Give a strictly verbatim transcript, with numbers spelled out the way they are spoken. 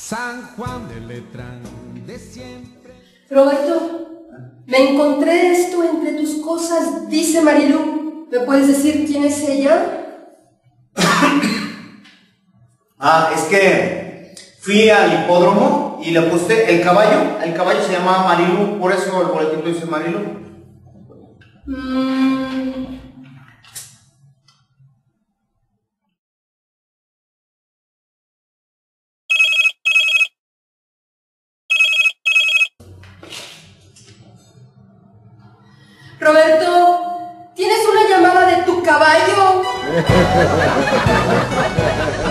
San Juan de Letrán de siempre. Roberto, me encontré esto entre tus cosas, dice Marilu. ¿Me puedes decir quién es ella? Ah, es que fui al hipódromo y le puse el caballo. El caballo se llamaba Marilu, por eso el boletito dice Marilu. Mm. Roberto, ¿tienes una llamada de tu caballo?